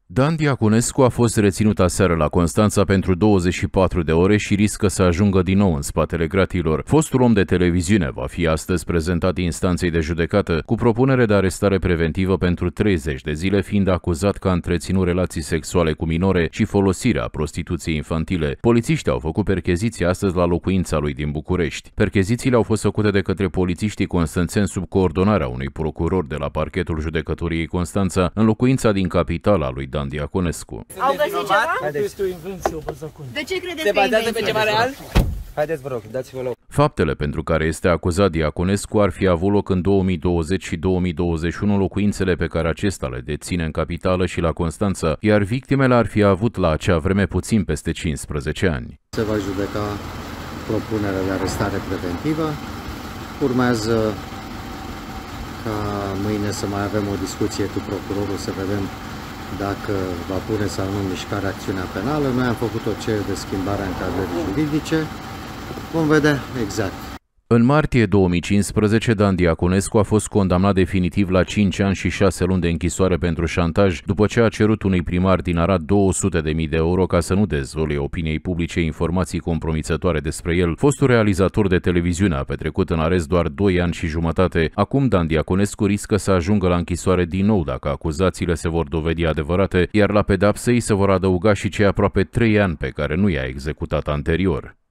Dan Diaconescu a fost reținut aseară la Constanța pentru 24 de ore și riscă să ajungă din nou în spatele gratilor. Fostul om de televiziune va fi astăzi prezentat instanței de judecată cu propunere de arestare preventivă pentru 30 de zile, fiind acuzat că a întreținut relații sexuale cu minore și folosirea prostituției infantile. Polițiștii au făcut percheziții astăzi la locuința lui din București. Perchezițiile au fost făcute de către polițiștii constanțeni sub coordonarea unui procuror de la parchetul judecătoriei Constanța în locuința din capitala lui Dan Diaconescu. Au găsit ceva? Este o invenție, De ce credeți Se că e bazează pe invenție? ceva real? Haideți, vă rog, dați-vă loc. Faptele pentru care este acuzat Diaconescu ar fi avut loc în 2020 și 2021 locuințele pe care acesta le deține în capitală și la Constanța, iar victimele ar fi avut la acea vreme puțin peste 15 ani. Se va judeca propunerea de arestare preventivă. Urmează ca mâine să mai avem o discuție cu procurorul să vedem dacă va pune sau nu în mișcare acțiunea penală. Noi am făcut o cerere de schimbare în încadrării juridice. Vom vedea exact. În martie 2015, Dan Diaconescu a fost condamnat definitiv la 5 ani și 6 luni de închisoare pentru șantaj, după ce a cerut unui primar din Arad 200.000 de euro ca să nu dezvăluie opiniei publice informații compromițătoare despre el. Fostul realizator de televiziune a petrecut în arest doar 2 ani și jumătate. Acum Dan Diaconescu riscă să ajungă la închisoare din nou dacă acuzațiile se vor dovedi adevărate, iar la pedapsă îi se vor adăuga și cei aproape 3 ani pe care nu i-a executat anterior.